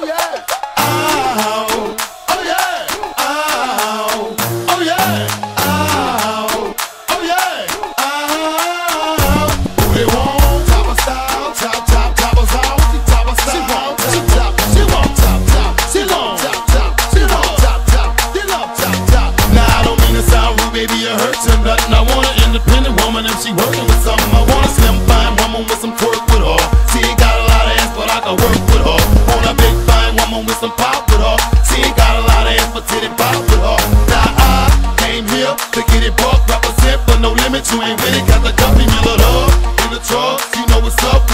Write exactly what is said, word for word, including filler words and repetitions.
yeah. Ow, oh yeah. Ow, oh yeah. Ow, oh yeah. Ow. Who they want? Choppa Style, chop, chop, Choppa's out. Choppa Style, she chop, she want chop, chop, she want chop, chop, she want chop, chop, she love chop, chop. Now I don't mean to sound rude, baby, it hurts you nothing. I want an independent woman if she working with something. I want a slim, fine woman with some twerk with her. She ain't got a lot of ass, but I can work with her. Want a big, fine woman with some pop with her. She ain't got a lot of ass, but titty pop with her. Now I came here to get it buck, represent for no limit. You ain't with it, got the company, you love in the truck. You know what's up.